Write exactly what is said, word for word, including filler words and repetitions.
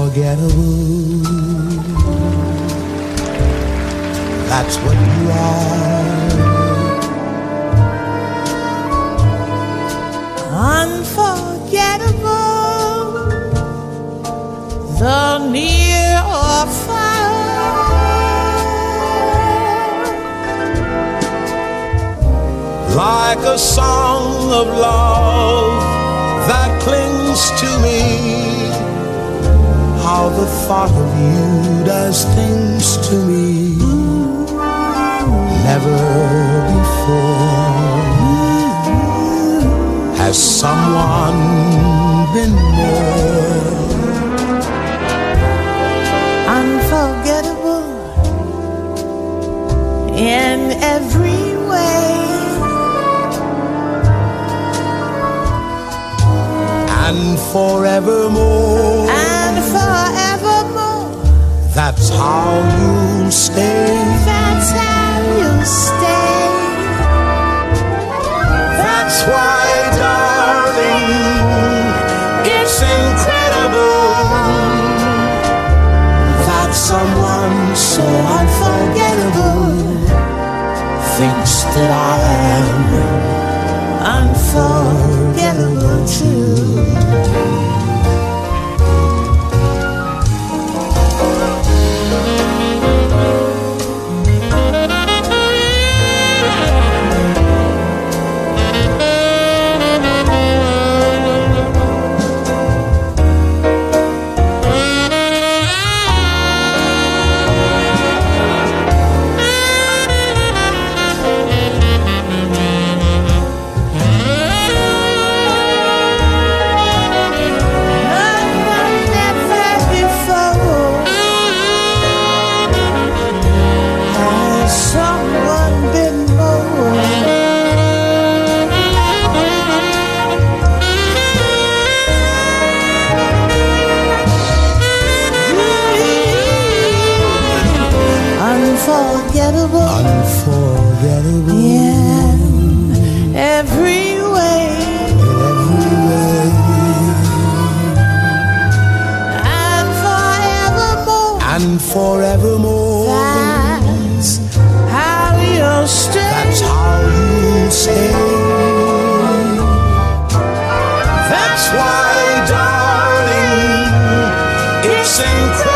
unforgettable. That's what you are. Unforgettable, the near or far, like a song of love that clings to me. How the thought of you does things to me. Never before has someone been more unforgettable in every way, and forevermore, and forevermore. That's how you'll stay. That's how you'll stay. That's why, darling, it's incredible that someone so unforgettable thinks that I am unforgettable too. Unforgettable, unforgettable, yeah, every way, every way, and forevermore, and forevermore. That's how you'll stay. That's how you'll stay. That's why, darling, it's incredible